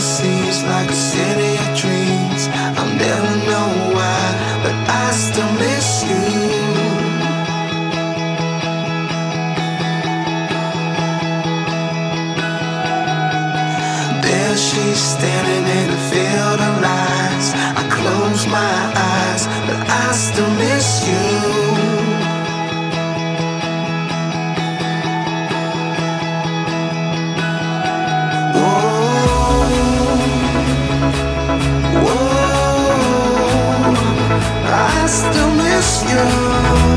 seems like a city of dreams. I'll never know why, but I still miss you. There she's standing in a field of lights. I close my eyes, but I still miss you. I still miss you.